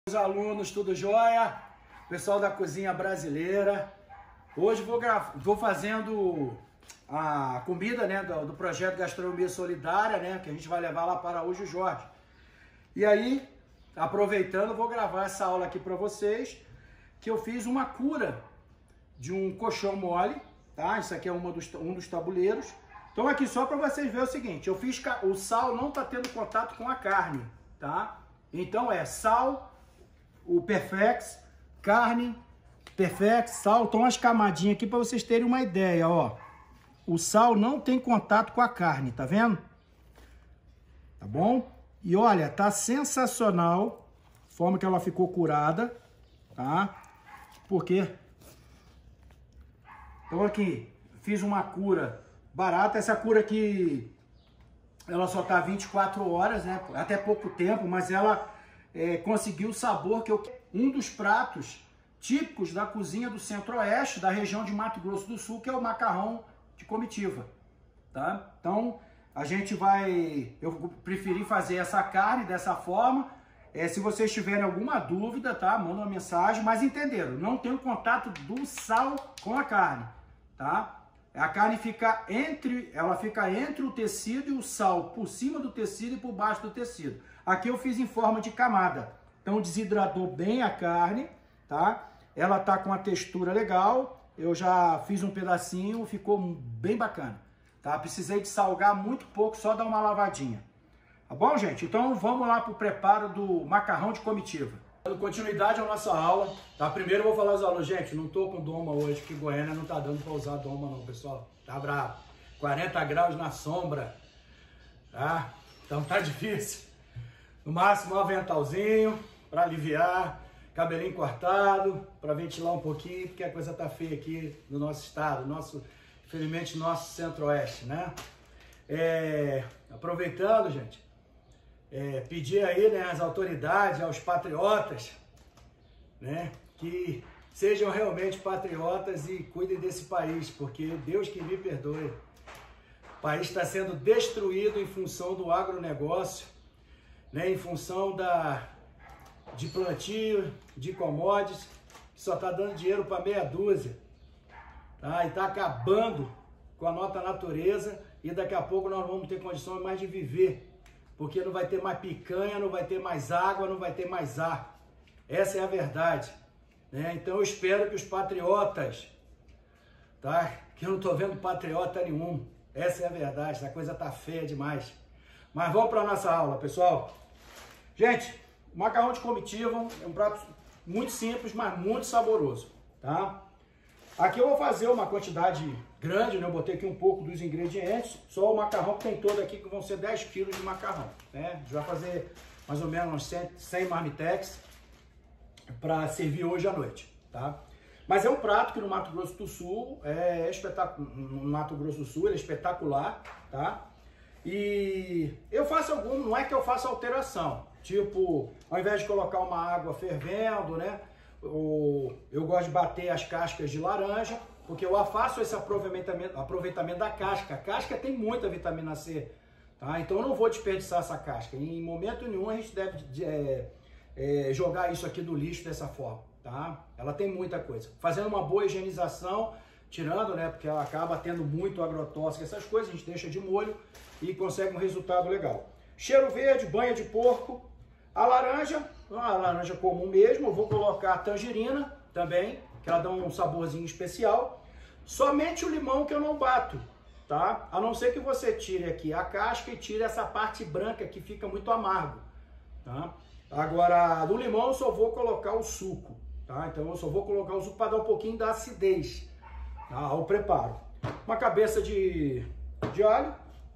Os alunos, tudo jóia? Pessoal da cozinha brasileira. Hoje vou fazendo a comida, né, do projeto Gastronomia Solidária, né, que a gente vai levar lá para Araújo Jorge. E aí, aproveitando, vou gravar essa aula aqui para vocês, que eu fiz uma cura de um colchão mole, tá? Isso aqui é um dos tabuleiros. Então aqui só para vocês verem o seguinte, eu fiz o sal não está tendo contato com a carne, tá? Então é sal, o Perfex, carne, Perfex, sal. Então as camadinhas aqui para vocês terem uma ideia, ó. O sal não tem contato com a carne, tá vendo? Tá bom? E olha, tá sensacional a forma que ela ficou curada, tá? Porque então aqui fiz uma cura barata. Essa cura aqui ela só tá 24 horas, né? Até pouco tempo, mas ela conseguiu o sabor que um dos pratos típicos da cozinha do Centro-Oeste, da região de Mato Grosso do Sul, que é o macarrão de comitiva, tá? Então eu preferi fazer essa carne dessa forma. Se vocês tiverem alguma dúvida, tá? Manda uma mensagem, mas entenderam? Não tem o contato do sal com a carne, tá? A carne fica entre o tecido e o sal, por cima do tecido e por baixo do tecido. Aqui eu fiz em forma de camada. Então desidratou bem a carne, tá? Ela tá com a textura legal. Eu já fiz um pedacinho, ficou bem bacana, tá? Precisei de salgar muito pouco, só dar uma lavadinha. Tá bom, gente? Então vamos lá para o preparo do macarrão de comitiva. Dando continuidade à nossa aula, tá? Primeiro eu vou falar aos alunos, gente, não tô com doma hoje, porque Goiânia não tá dando para usar doma não, pessoal. Tá bravo. 40 graus na sombra, tá? Então tá difícil. No máximo um aventalzinho para aliviar, cabelinho cortado, para ventilar um pouquinho, porque a coisa tá feia aqui no nosso estado, infelizmente nosso Centro-Oeste, né? Aproveitando, gente, pedir aí, né, às autoridades, aos patriotas, né, que sejam realmente patriotas e cuidem desse país, porque Deus que me perdoe. O país está sendo destruído em função do agronegócio, né, em função de plantio, de commodities, que só está dando dinheiro para meia dúzia, tá? E está acabando com a nossa natureza e daqui a pouco nós vamos ter condições mais de viver. Porque não vai ter mais picanha, não vai ter mais água, não vai ter mais ar. Essa é a verdade, né? Então eu espero que os patriotas, tá? Que eu não estou vendo patriota nenhum. Essa é a verdade, essa coisa tá feia demais. Mas vamos para a nossa aula, pessoal. Gente, o macarrão de comitiva é um prato muito simples, mas muito saboroso, tá? Aqui eu vou fazer uma quantidade grande, né? Eu botei aqui um pouco dos ingredientes, só o macarrão que tem todo aqui, que vão ser 10 quilos de macarrão, né? A gente vai fazer mais ou menos uns 100 marmitex para servir hoje à noite, tá? Mas é um prato que no Mato Grosso do Sul é espetacular, no Mato Grosso do Sul ele é espetacular, tá? E eu faço não é que eu faça alteração, tipo, ao invés de colocar uma água fervendo, né? Eu gosto de bater as cascas de laranja, porque eu faço esse aproveitamento da casca. A casca tem muita vitamina C, tá? Então eu não vou desperdiçar essa casca. Em momento nenhum a gente deve jogar isso aqui do lixo dessa forma, tá? Ela tem muita coisa. Fazendo uma boa higienização, tirando, né? Porque ela acaba tendo muito agrotóxico, essas coisas, a gente deixa de molho e consegue um resultado legal. Cheiro verde, banha de porco. A laranja comum mesmo, eu vou colocar a tangerina também, que ela dá um saborzinho especial. Somente o limão que eu não bato, tá? A não ser que você tire aqui a casca e tire essa parte branca que fica muito amargo, tá? Agora, no limão eu só vou colocar o suco, tá? Então eu só vou colocar o suco para dar um pouquinho da acidez, tá? Ao preparo. Uma cabeça de alho,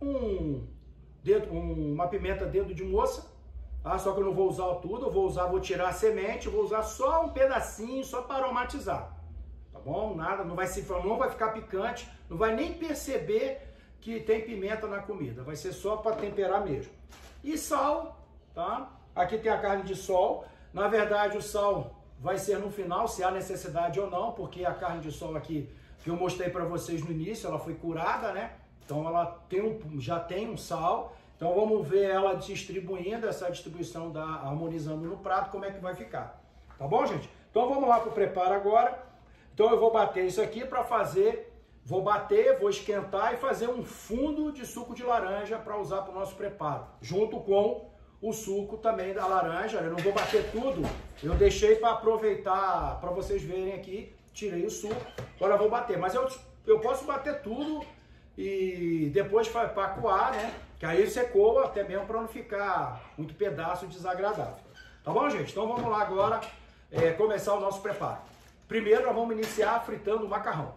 uma pimenta dedo de moça. Ah, só que eu não vou usar tudo, vou tirar a semente, vou usar só um pedacinho, só para aromatizar, tá bom? Nada, não vai ficar picante, não vai nem perceber que tem pimenta na comida, vai ser só para temperar mesmo. E sal, tá? Aqui tem a carne de sol, na verdade o sal vai ser no final, se há necessidade ou não, porque a carne de sol aqui, que eu mostrei para vocês no início, ela foi curada, né? Então ela já tem um sal. Então vamos ver ela distribuindo, essa distribuição harmonizando no prato, como é que vai ficar. Tá bom, gente? Então vamos lá para o preparo agora. Então eu vou bater isso aqui para fazer, vou bater, vou esquentar e fazer um fundo de suco de laranja para usar para o nosso preparo, junto com o suco também da laranja. Eu não vou bater tudo, eu deixei para aproveitar, para vocês verem aqui, tirei o suco, agora eu vou bater, mas eu posso bater tudo e depois para coar, né? Que aí você coa até mesmo para não ficar muito pedaço desagradável. Tá bom, gente? Então vamos lá agora começar o nosso preparo. Primeiro nós vamos iniciar fritando o macarrão.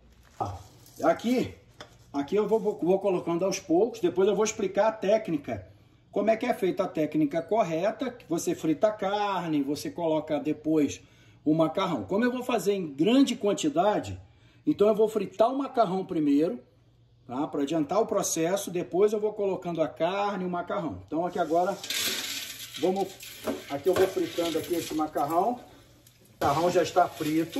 Aqui eu vou colocando aos poucos, depois eu vou explicar a técnica. Como é que é feita a técnica correta, que você frita a carne, você coloca depois o macarrão. Como eu vou fazer em grande quantidade, então eu vou fritar o macarrão primeiro, tá? Para adiantar o processo, depois eu vou colocando a carne e o macarrão. Então aqui agora, aqui eu vou fritando aqui esse macarrão. O macarrão já está frito,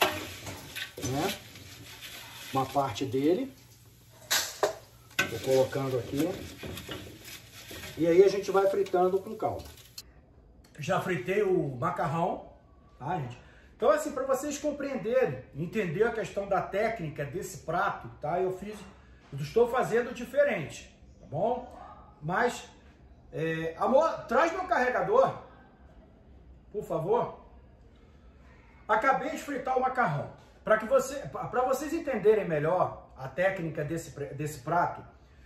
né? Uma parte dele. Vou colocando aqui. E aí a gente vai fritando com calma. Já fritei o macarrão, tá, gente? Então assim, para vocês compreenderem, entender a questão da técnica desse prato, tá? Eu estou fazendo diferente, tá bom? Mas, amor, traz meu carregador, por favor. Acabei de fritar o macarrão. Para vocês entenderem melhor a técnica desse prato,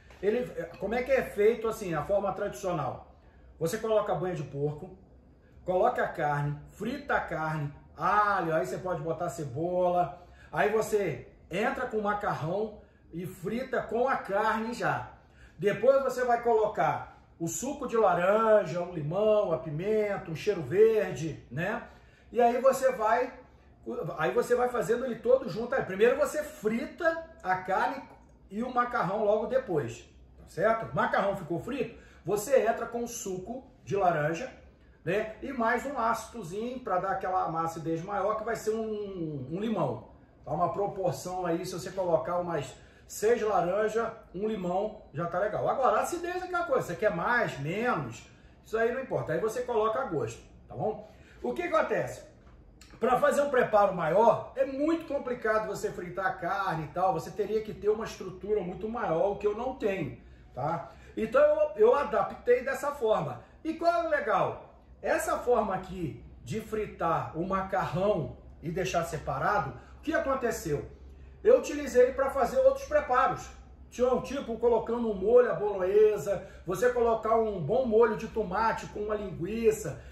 como é que é feito assim, a forma tradicional? Você coloca a banha de porco, coloca a carne, frita a carne, alho, aí você pode botar cebola, aí você entra com o macarrão e frita com a carne já. Depois você vai colocar o suco de laranja, um limão, a pimenta, um cheiro verde, né? E aí você vai fazendo ele todo junto. Aí, primeiro você frita a carne e o macarrão logo depois, tá certo? O macarrão ficou frito, você entra com o suco de laranja, né? E mais um ácidozinho para dar aquela acidez maior, que vai ser um limão. Tá? Uma proporção aí, se você colocar umas 6 laranjas, um limão, já tá legal. Agora, a acidez é aquela coisa, você quer mais, menos, isso aí não importa. Aí você coloca a gosto, tá bom? O que acontece? Para fazer um preparo maior, é muito complicado você fritar a carne e tal, você teria que ter uma estrutura muito maior, o que eu não tenho, tá? Então eu adaptei dessa forma. E qual é o legal? Essa forma aqui de fritar o macarrão e deixar separado, o que aconteceu? Eu utilizei ele para fazer outros preparos. Tipo, colocando um molho à bolonhesa, você colocar um bom molho de tomate com uma linguiça.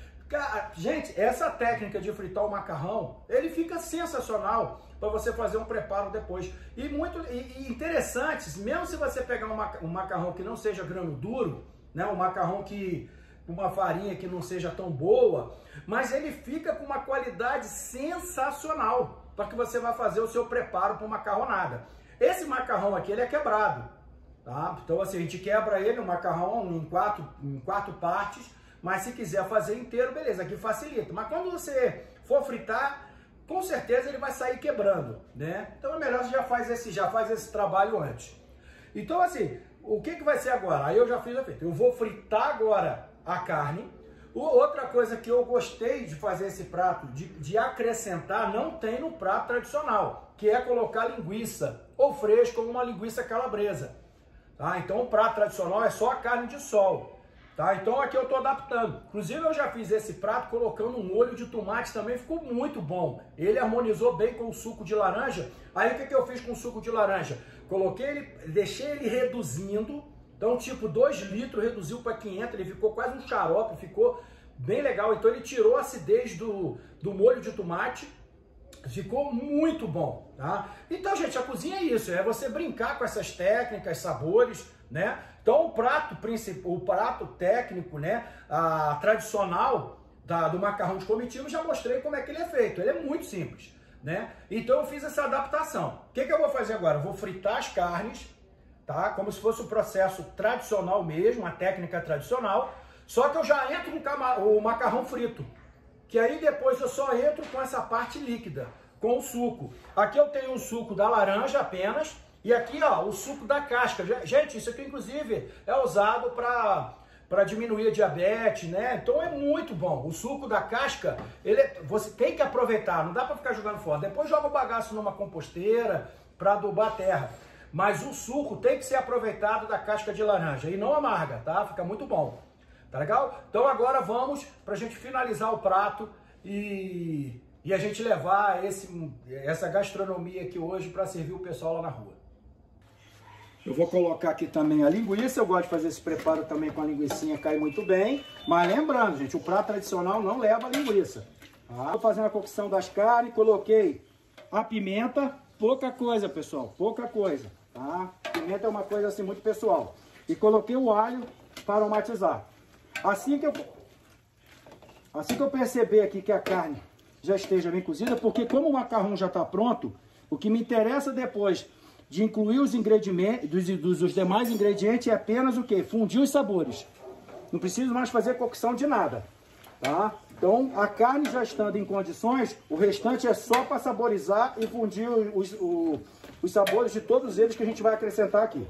Gente, essa técnica de fritar o macarrão, ele fica sensacional para você fazer um preparo depois. E interessante, mesmo se você pegar um macarrão que não seja grano duro, né, um macarrão uma farinha que não seja tão boa, mas ele fica com uma qualidade sensacional para que você vai fazer o seu preparo para uma macarronada. Esse macarrão aqui, ele é quebrado, tá? Então assim, a gente quebra ele, o macarrão em quatro partes, mas se quiser fazer inteiro, beleza, aqui facilita. Mas quando você for fritar, com certeza ele vai sair quebrando, né? Então é melhor você já faz esse trabalho antes. Então assim, o que vai ser agora? Aí eu já fiz a feita. Eu vou fritar agora a carne. Outra coisa que eu gostei de fazer esse prato, de acrescentar, não tem no prato tradicional, que é colocar linguiça, ou fresco, ou uma linguiça calabresa. Tá? Então o prato tradicional é só a carne de sol. Tá? Então aqui eu estou adaptando. Inclusive eu já fiz esse prato colocando um molho de tomate também, ficou muito bom. Ele harmonizou bem com o suco de laranja. Aí o que eu fiz com o suco de laranja? Coloquei ele, deixei ele reduzindo. Então tipo 2 litros, reduziu para 500, ele ficou quase um xarope, ficou bem legal. Então ele tirou a acidez do molho de tomate. Ficou muito bom, tá? Então, gente, a cozinha é isso, é você brincar com essas técnicas, sabores, né? Então, o prato técnico, né, tradicional do macarrão de comitiva, já mostrei como é que ele é feito. Ele é muito simples, né? Então, eu fiz essa adaptação. O que eu vou fazer agora? Eu vou fritar as carnes, tá? Como se fosse o processo tradicional mesmo, a técnica tradicional, só que eu já entro com o macarrão frito. Que aí depois eu só entro com essa parte líquida, com o suco. Aqui eu tenho o suco da laranja apenas, E aqui, ó, o suco da casca. Gente, isso aqui, inclusive, é usado para diminuir a diabetes, né? Então é muito bom. O suco da casca, você tem que aproveitar, não dá para ficar jogando fora. Depois joga o bagaço numa composteira para adubar a terra. Mas o suco tem que ser aproveitado da casca de laranja e não amarga, tá? Fica muito bom. Tá legal? Então agora vamos pra gente finalizar o prato e a gente levar essa gastronomia aqui hoje para servir o pessoal lá na rua. Eu vou colocar aqui também a linguiça. Eu gosto de fazer esse preparo também com a linguicinha, cai muito bem. Mas lembrando, gente, o prato tradicional não leva linguiça. Tá? Tô fazendo a cocção das carnes, coloquei a pimenta, pouca coisa, pessoal, pouca coisa. Tá? Pimenta é uma coisa assim muito pessoal. E coloquei o alho para aromatizar. Assim que eu perceber aqui que a carne já esteja bem cozida, porque como o macarrão já está pronto, o que me interessa depois de incluir os ingredientes, dos demais ingredientes é apenas o que? Fundir os sabores. Não preciso mais fazer cocção de nada, tá? Então, a carne já estando em condições, o restante é só para saborizar e fundir os sabores de todos eles que a gente vai acrescentar aqui.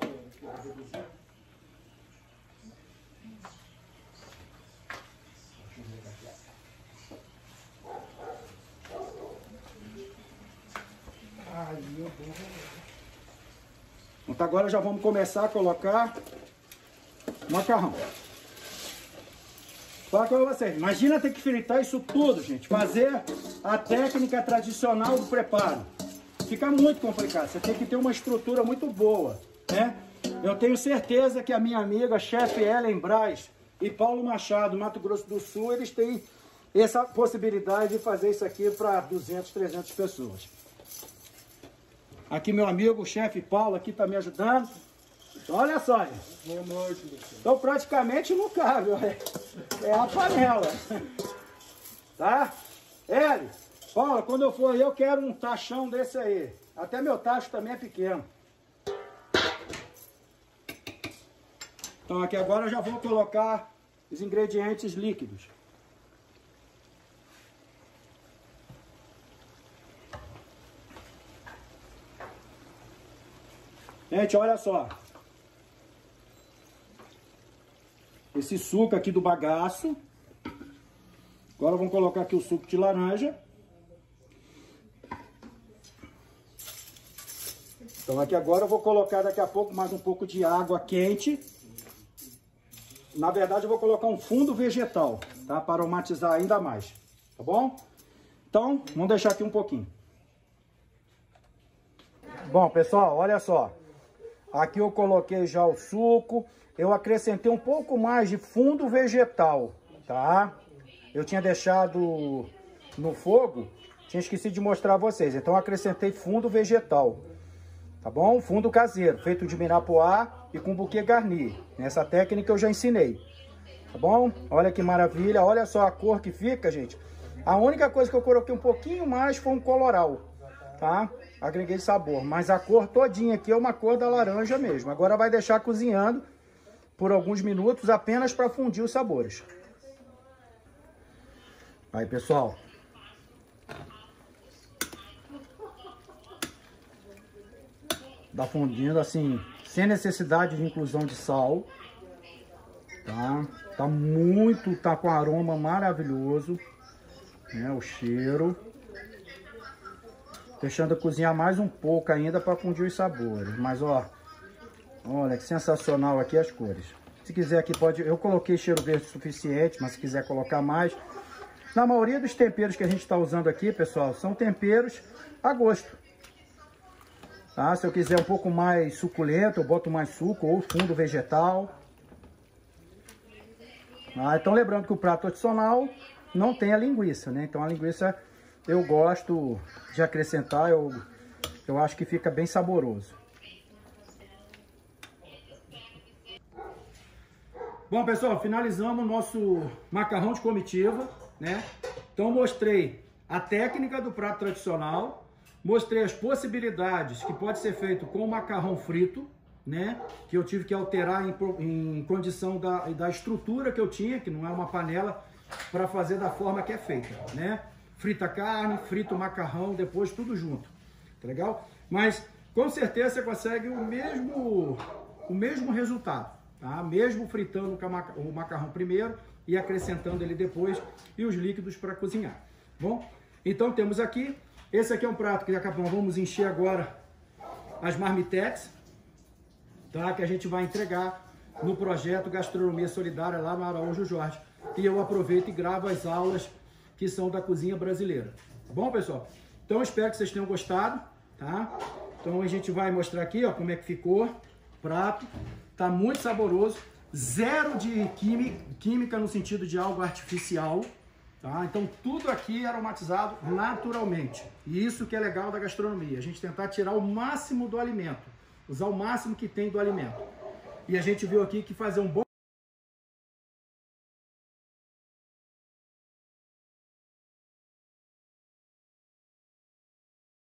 Então agora já vamos começar a colocar macarrão. Fala com vocês, imagina ter que fritar isso tudo, gente. Fazer a técnica tradicional do preparo. Fica muito complicado, você tem que ter uma estrutura muito boa, né? Eu tenho certeza que a minha amiga, chefe Ellen Braz e Paulo Machado, Mato Grosso do Sul, eles têm essa possibilidade de fazer isso aqui para 200, 300 pessoas. Aqui meu amigo, o chefe Paulo, aqui tá me ajudando. Olha só, gente. Boa noite, Luciano. Então praticamente não cabe, é a panela. Tá? Eli, Paula, quando eu for aí, eu quero um tachão desse aí. Até meu tacho também é pequeno. Então aqui agora eu já vou colocar os ingredientes líquidos. Gente, olha só. Esse suco aqui do bagaço. Agora vamos colocar aqui o suco de laranja. Então aqui agora eu vou colocar daqui a pouco mais um pouco de água quente. Na verdade eu vou colocar um fundo vegetal, tá? Para aromatizar ainda mais, tá bom? Então, vamos deixar aqui um pouquinho. Bom, pessoal, olha só. Aqui eu coloquei já o suco. Eu acrescentei um pouco mais de fundo vegetal, tá? Eu tinha deixado no fogo, tinha esquecido de mostrar a vocês. Então eu acrescentei fundo vegetal, tá bom? Fundo caseiro, feito de mirapuá e com buquê garni. Nessa técnica eu já ensinei, tá bom? Olha que maravilha, olha só a cor que fica, gente. A única coisa que eu coloquei um pouquinho mais foi um coloral, tá? Agreguei sabor, mas a cor todinha aqui é uma cor da laranja mesmo. Agora vai deixar cozinhando por alguns minutos apenas para fundir os sabores. Aí, pessoal. Tá fundindo assim, sem necessidade de inclusão de sal. Tá? Tá com aroma maravilhoso, né? O cheiro. Deixando cozinhar mais um pouco ainda para fundir os sabores. Mas, ó, olha que sensacional aqui as cores. Se quiser aqui pode... Eu coloquei cheiro verde suficiente, mas se quiser colocar mais... Na maioria dos temperos que a gente está usando aqui, pessoal, são temperos a gosto. Tá? Se eu quiser um pouco mais suculento, eu boto mais suco ou fundo vegetal. Então, lembrando que o prato tradicional não tem a linguiça, né? Então, a linguiça eu gosto de acrescentar, eu acho que fica bem saboroso. Bom, pessoal, finalizamos o nosso macarrão de comitiva, né? Então, mostrei a técnica do prato tradicional, mostrei as possibilidades que pode ser feito com o macarrão frito, né? Que eu tive que alterar em condição da estrutura que eu tinha, que não é uma panela, para fazer da forma que é feita, né? Frita a carne, frita o macarrão, depois tudo junto, tá legal? Mas com certeza você consegue o mesmo resultado, tá? Mesmo fritando o macarrão primeiro e acrescentando ele depois e os líquidos para cozinhar. Bom, então temos aqui, esse aqui é um prato que vamos encher agora as marmitex, tá? Que a gente vai entregar no projeto Gastronomia Solidária lá no Araújo Jorge. E eu aproveito e gravo as aulas que são da cozinha brasileira. Bom, pessoal? Então, espero que vocês tenham gostado, tá? Então, a gente vai mostrar aqui, ó, como é que ficou o prato. Tá muito saboroso. Zero de química no sentido de algo artificial, tá? Então, tudo aqui é aromatizado naturalmente. E isso que é legal da gastronomia. A gente tentar tirar o máximo do alimento. Usar o máximo que tem do alimento. E a gente viu aqui que fazer um bom